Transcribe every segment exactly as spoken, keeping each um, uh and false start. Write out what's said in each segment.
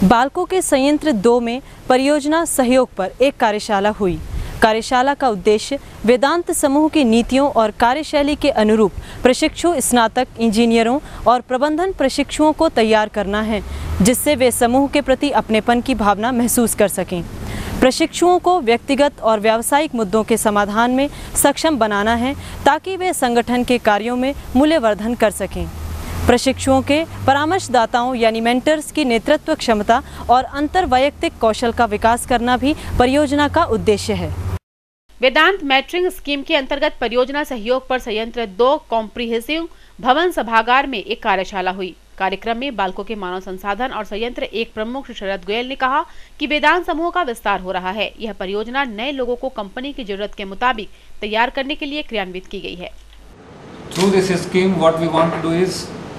बाल्को के संयंत्र दो में परियोजना सहयोग पर एक कार्यशाला हुई। कार्यशाला का उद्देश्य वेदांत समूह की नीतियों और कार्यशैली के अनुरूप प्रशिक्षु स्नातक इंजीनियरों और प्रबंधन प्रशिक्षुओं को तैयार करना है, जिससे वे समूह के प्रति अपनेपन की भावना महसूस कर सकें। प्रशिक्षुओं को व्यक्तिगत और व्यावसायिक मुद्दों के समाधान में सक्षम बनाना है, ताकि वे संगठन के कार्यों में मूल्यवर्धन कर सकें। प्रशिक्षुओं के परामर्शदाताओं यानी मेंटर्स की नेतृत्व क्षमता और अंतर वैयक्तिक कौशल का विकास करना भी परियोजना का उद्देश्य है। वेदांत मैट्रिंग स्कीम के अंतर्गत परियोजना सहयोग पर संयंत्र दो कॉम्प्रिहेंसिव भवन सभागार में एक कार्यशाला हुई। कार्यक्रम में बाल्को के मानव संसाधन और संयंत्र एक प्रमुख श्री शरद गोयल ने कहा कि वेदांत समूह का विस्तार हो रहा है। यह परियोजना नए लोगों को कंपनी की जरूरत के मुताबिक तैयार करने के लिए क्रियान्वित की गई है। Through this scheme, what we want to do is,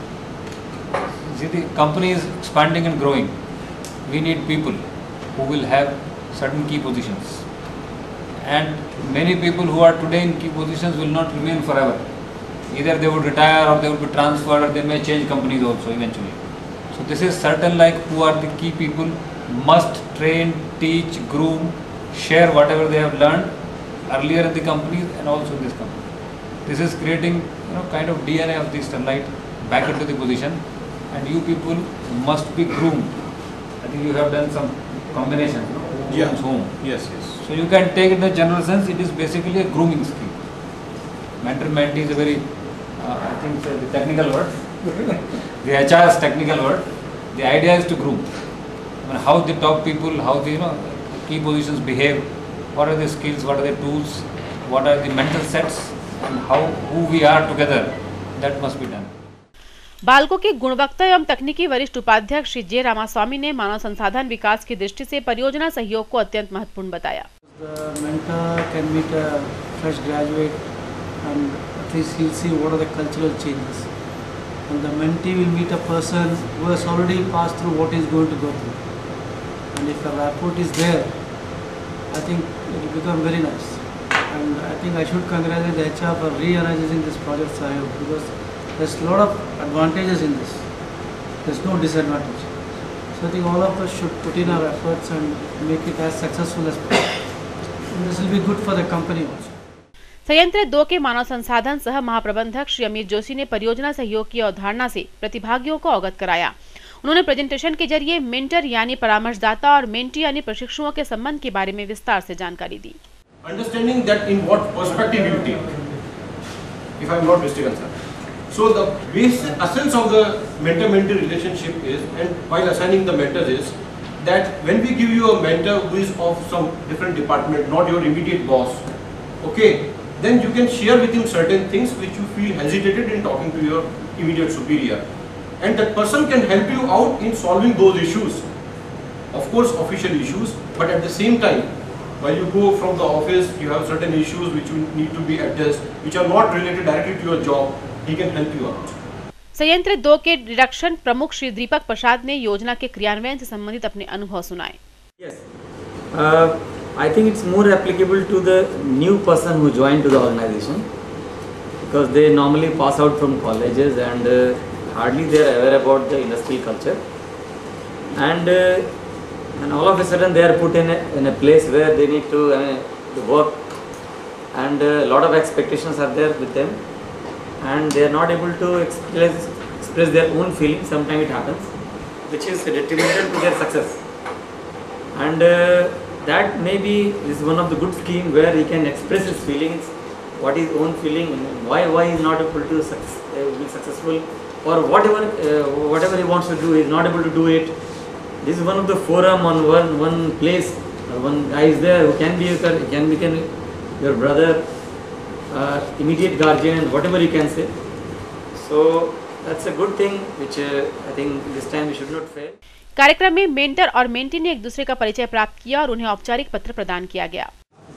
see, the company is expanding and growing. We need people who will have certain key positions, and many people who are today in key positions will not remain forever. Either they would retire or they would be transferred, or they may change companies also eventually. So this is certain, like who are the key people must train, teach, groom, share whatever they have learned earlier in the companies and also in this company. This is creating, you know, kind of D N A of the Sterlite back into the position, and you people must be groomed. I think you have done some combination, you know, who yeah. grooms whom. Yes, yes. So you can take it in the general sense, it is basically a grooming scheme. Mentor-mentee is a very, uh, I think uh, the technical word, the H R's technical word. The idea is to groom. I mean, how the top people, how the, you know, key positions behave, what are the skills, what are the tools, what are the mental sets, and how who we are together, that must be done. Balco के गुणवत्ता एवं तकनीकी वरिष्ठ उपाध्यक्ष श्री जे रामास्वामी ने मानव संसाधन विकास की दृष्टि से परियोजना सहयोग को अत्यंत महत्वपूर्ण बताया। The mentor can meet a fresh graduate and at least he'll see what are the cultural changes, and the mentee will meet a person who has already passed through what he is going to go through, and if a rapport is there, I think it will become very nice. And I think I should congratulate the H R for reorganizing this project Sahayog, because there's a lot of advantages in this. There's no disadvantage. So I think all of us should put in our efforts and make it as successful as possible. And this will be good for the company also. संयंत्र दो के मानव संसाधन सह महाप्रबंधक श्री अमित जोशी ने परियोजना सहयोग की अवधारणा से प्रतिभागियों को अवगत कराया। उन्होंने प्रेजेंटेशन के जरिए मेंटर यानी परामर्शदाता और मेंटी यानी प्रशिक्षुओं के संबंध के बारे में विस्तार से जानकारी दी। Understanding that in what perspective you take, if I am not mistaken, sir. So the basic essence of the mentor-mentee relationship is, and while assigning the mentors, is that when we give you a mentor who is of some different department, not your immediate boss, okay, then you can share with him certain things which you feel hesitated in talking to your immediate superior, and that person can help you out in solving those issues, of course official issues, but at the same time, while you go from the office, you have certain issues which you need to be addressed, which are not related directly to your job. He can help you out. संयंत्र दो के direction प्रमुख श्री दीपक प्रसाद ने योजना के क्रियान्वयन से संबंधित अपने अनुभव सुनाए। Yes, uh, I think it's more applicable to the new person who joined to the organization, because they normally pass out from colleges and uh, hardly they are aware about the industrial culture, and uh, and all of a sudden they are put in a, in a place where they need to, uh, to work, and a uh, lot of expectations are there with them, and they are not able to express, express their own feelings. Sometimes it happens, which is detrimental to their success, and uh, that maybe is one of the good scheme where he can express his feelings, what his own feeling, why why he is not able to success, uh, be successful, or whatever uh, whatever he wants to do, he is not able to do it. This is one of the forum on one one place. Uh, one guy is there who can be can be can your brother, uh, immediate guardian, whatever you can say. So that's a good thing, which uh, I think this time we should not fail. कार्यक्रम में mentor और mentee ने एक दूसरे का परिचय प्राप्त किया और उन्हें औपचारिक पत्र प्रदान किया गया।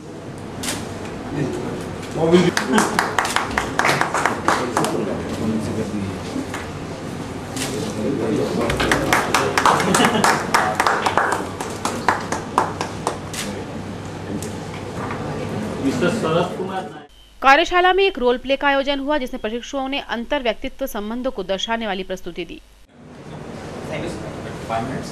कार्यशाला में एक रोल प्ले का आयोजन हुआ, जिसमें प्रशिक्षुओं ने अंतर व्यक्तित्व संबंधों को दर्शाने वाली प्रस्तुति दी। five minutes.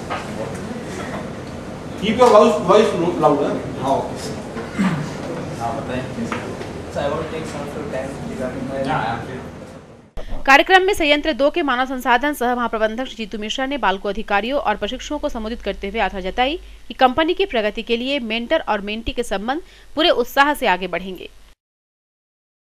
Keep your voice voice louder. हाँ okay sir. हाँ बताएं. So I want to take some of your time regarding my. Yeah, I am free. कार्यक्रम में संयंत्र दो के मानव संसाधन सह महाप्रबंधक जीतू मिश्रा ने बाल्को अधिकारियों और प्रशिक्षुओं को संबोधित करते हुए आशा जताई कि कंपनी की प्रगति के लिए मेंटर और मेंटी के संबंध पूरे उत्साह से आगे बढ़ेंगे।